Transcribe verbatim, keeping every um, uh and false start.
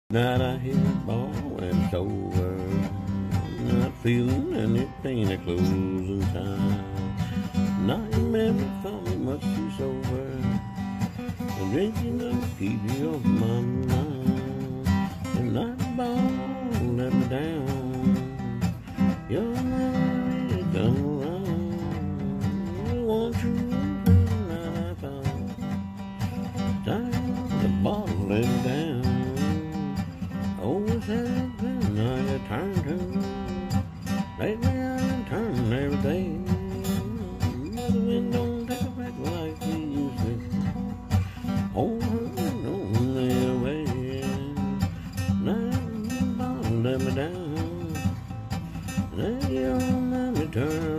Night I hit a ball and it's over. Not feeling any pain at closing time. Night memory found me much too sober. The drinking gonna keep you off my mind. And night ball let me down. Your memory come around. Won't you night I found. Time the bottle let me down. Always have been I got turned to. Lately I've been turning every day. But the wind don't take it back like we used to. Oh, don't lay away. Night bottom let me down. Let your memory turn